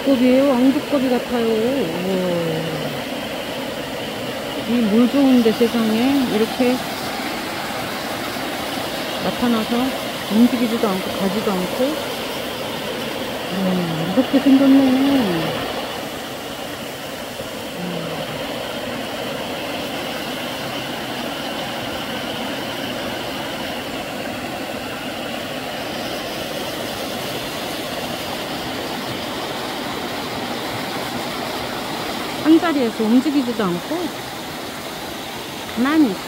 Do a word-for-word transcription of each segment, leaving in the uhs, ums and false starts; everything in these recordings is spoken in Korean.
왕두꺼비예요. 왕두꺼비 같아요. 이 물 좋은데 세상에 이렇게 나타나서 움직이지도 않고 가지도 않고 음, 이렇게 생겼네. 한 자리에서 움직이지도 않고 가만히 있어.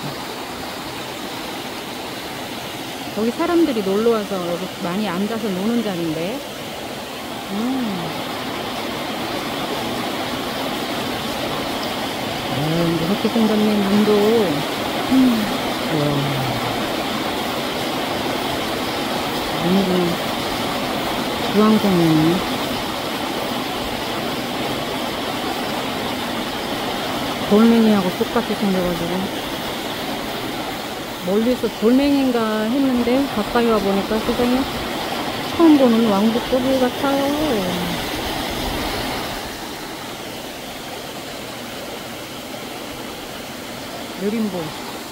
여기 사람들이 놀러와서 여기 많이 앉아서 노는 자리인데 음. 음, 이렇게 생겼네 문도. 음. 오늘은 주황색이네. 돌멩이하고 똑같이 생겨가지고 멀리서 돌멩이인가 했는데 가까이 와보니까 세상에 처음 보는 왕두꺼비 같아요. 느림보.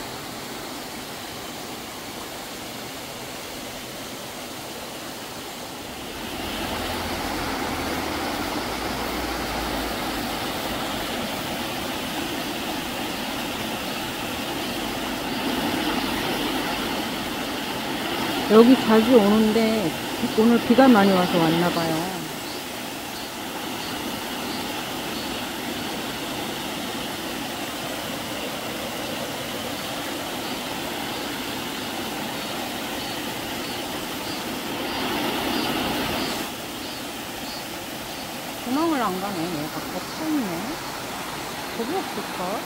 여기 자주 오는데 오늘 비가 많이 와서 왔나봐요. 구멍을 안 가네. 얘가 겹쳐있네. 겁이 없을까?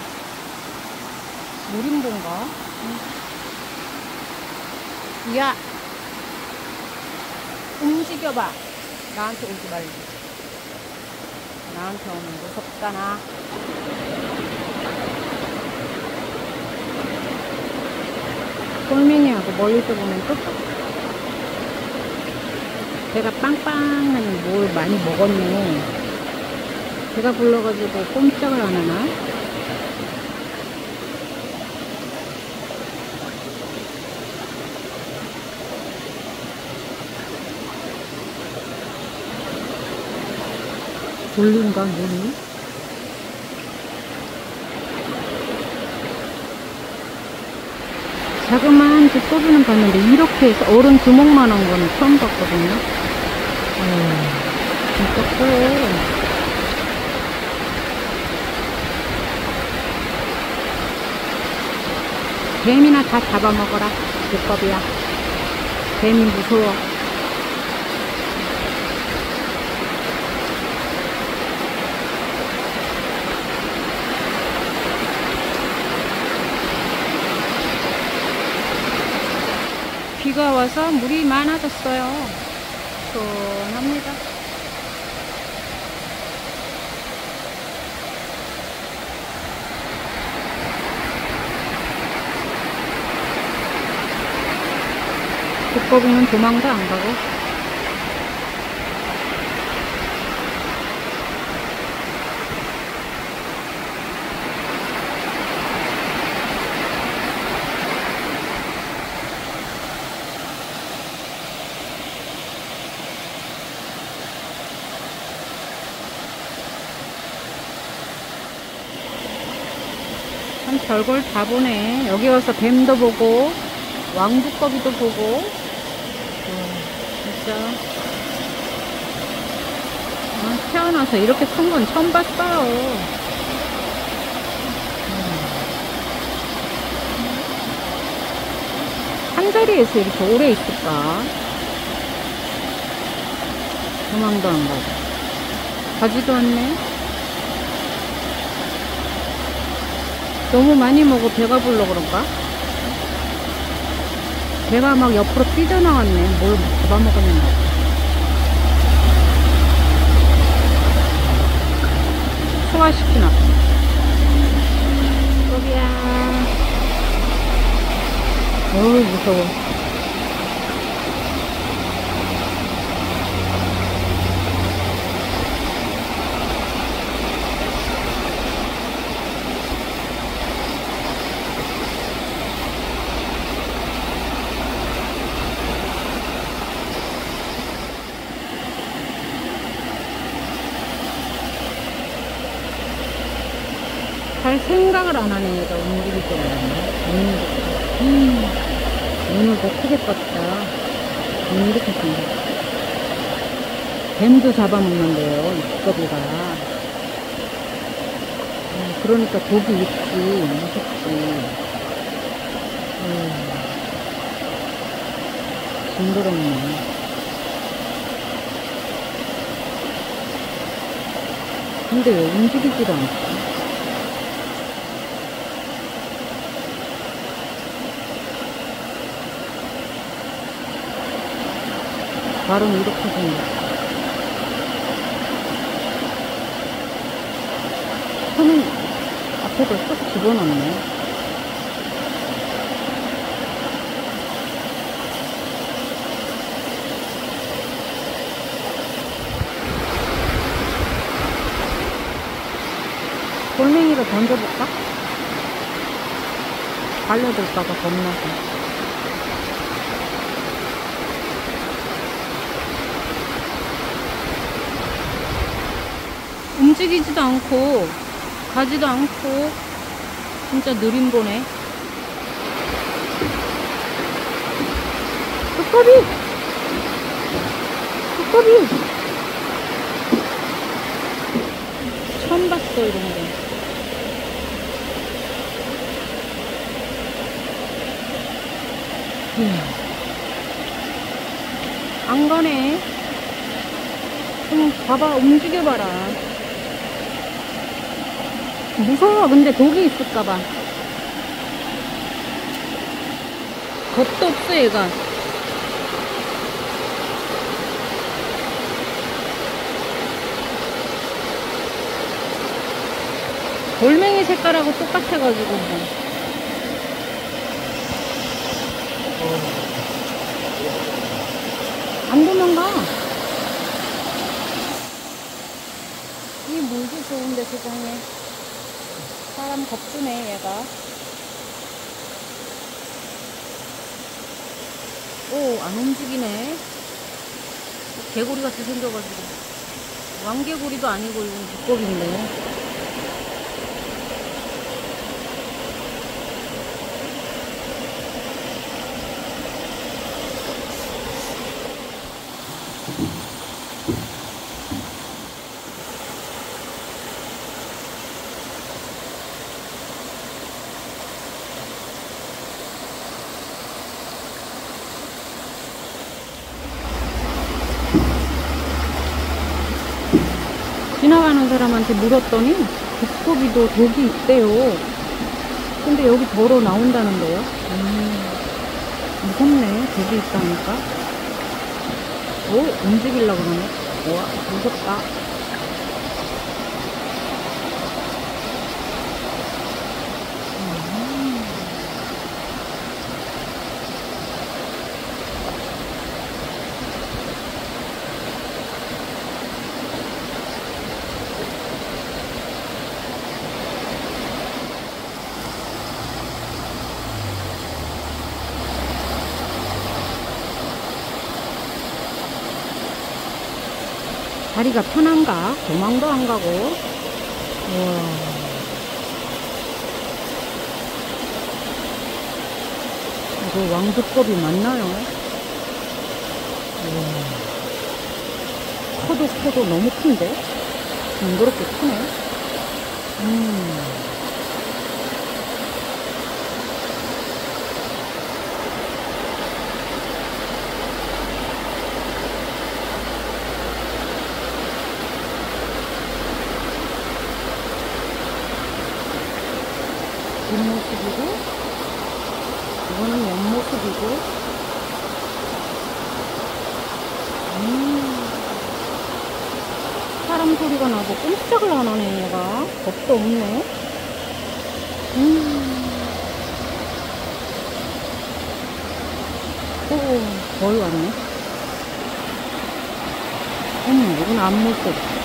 무림본가? 응. 야! 움직여봐! 나한테 오지 말고. 나한테 오면 무섭잖아. 돌멩이하고 멀리서 보면 또 배가 빵빵하니 뭘 많이 먹었네. 배가 불러가지고 꼼짝을 안 하나? 돌린가 눈이? 자그마한 두꺼비는 봤는데 이렇게 해서 어른 주먹만한 거는 처음 봤거든요. 어, 진짜 커요. 뱀이나 다 잡아먹어라. 두꺼비야. 뱀이 무서워. 비가 와서 물이 많아졌어요. 시원합니다. 두꺼비는 도망도 안 가고. 참 별걸 다 보네. 여기 와서 뱀도 보고 왕두꺼비도 보고. 어, 진짜 아, 태어나서 이렇게 큰 건 처음 봤어요. 음. 한 자리에서 이렇게 오래 있을까? 도망도 안 가고 가지도 않네. 너무 많이 먹어 배가 불러 그런가? 배가 막 옆으로 삐져나왔네. 뭘 잡아먹었는가. 소화시키나. 여기야. 어우 무서워. 잘 생각을 안 하네. 얘가 움직일 줄 알았네. 음, 눈을 더 크게 떴다. 음, 이렇게 생겼어. 뱀도 잡아먹는데요, 이 두꺼비가. 어, 그러니까 독이 있지, 무섭지. 음, 징그럽네. 근데 왜 움직이지도 않지? 발은 이렇게 생겼어. 손은 앞에도 쏙 집어넣네. 돌멩이를 던져볼까? 달려들까봐 겁나서. 움직이지도 않고 가지도 않고 진짜 느린 보네. 두꺼비! 두꺼비! 처음 봤어 이런 거. 안 가네. 좀 봐봐, 움직여봐라. 무서워. 근데 독이 있을까봐. 겁도 없어 얘가. 돌멩이 색깔하고 똑같아가지고 뭐. 안 도망가. 이 물도 좋은데 세상에. 사람 겁주네 얘가. 오, 안 움직이네. 개구리 같이 생겨가지고. 왕개구리도 아니고 이건 두꺼비인데. 지나가는 사람한테 물었더니 두꺼비도 독이 있대요. 근데 여기 더러 나온다는데요. 음, 무섭네. 독이 있다니까. 오, 움직이려고 그러네. 우와, 무섭다. 음. 다리가 편한가? 도망도 안 가고. 우와. 이거 왕두꺼비 맞나요? 우와. 커도 커도 너무 큰데? 징그럽게 크네. 음. 뒷모습이고, 이거는 옆모습이고, 음, 사람 소리가 나고 꼼짝을 안 하네, 얘가. 겁도 없네. 음, 오, 거의 왔네. 어머, 이건 앞모습.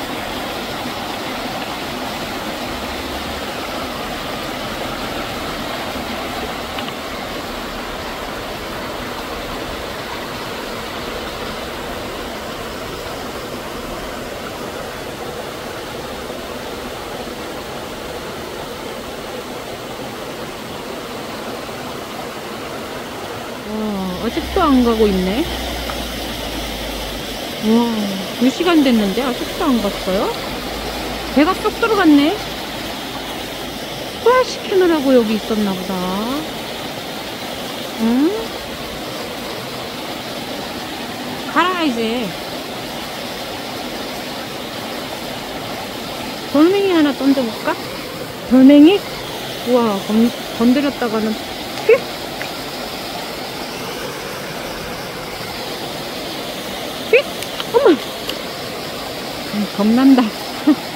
아직도 안 가고 있네. 와, 두 시간 됐는데 아직도 안 갔어요? 배가 쏙 들어갔네. 소화시키느라고 여기 있었나 보다. 응? 가라 이제. 돌멩이 하나 던져볼까? 돌멩이? 우와, 건, 건드렸다가는 휙! 휙! 어머! 음, 겁난다.